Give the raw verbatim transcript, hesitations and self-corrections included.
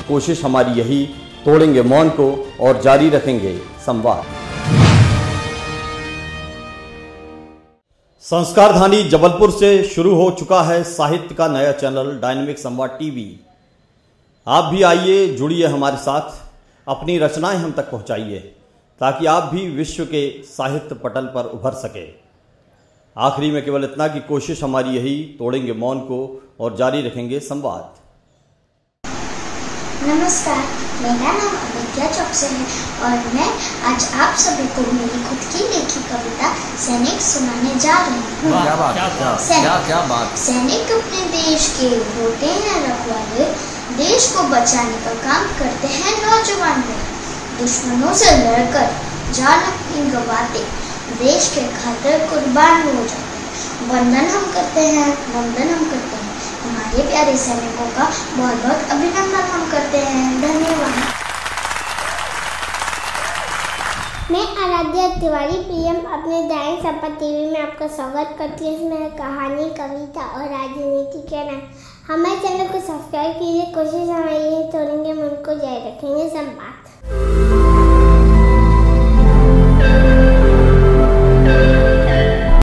कोशिश हमारी यही, तोड़ेंगे मौन को और जारी रखेंगे संवाद। संस्कारधानी जबलपुर से शुरू हो चुका है साहित्य का नया चैनल डायनेमिक संवाद टीवी। आप भी आइए, जुड़िए हमारे साथ, अपनी रचनाएं हम तक पहुंचाइए ताकि आप भी विश्व के साहित्य पटल पर उभर सके। आखिरी में केवल इतना कि कोशिश हमारी यही, तोड़ेंगे मौन को और जारी रखेंगे संवाद। नमस्कार, मेरा नाम अभिज्ञा चौकसे है और मैं आज आप सभी को मेरी खुद की लिखी कविता सैनिक सुनाने जा रही हूँ। क्या बात, क्या, क्या, क्या बात। सैनिक अपने देश के होते हैं रखवाले, देश को बचाने का काम करते हैं नौजवान लोग। दुश्मनों से लड़कर जान अपनी गंवाते, देश के खातिर कुर्बान हो जाते। वंदन हम करते हैं, वंदन हम करते हैं हमारे प्यारे सैनिकों का बहुत बहुत अभिनंदन हम करते हैं। धन्यवाद। मैं आराध्या तिवारी पीएम अपने दैनिक संपत टीवी में आपका स्वागत करती हूँ। इसमें कहानी, कविता और राजनीति के नाम। हमारे चैनल को सब्सक्राइब कीजिए। कोशिश हमारी है, तोड़ेंगे मन को जारी रखेंगे संवाद।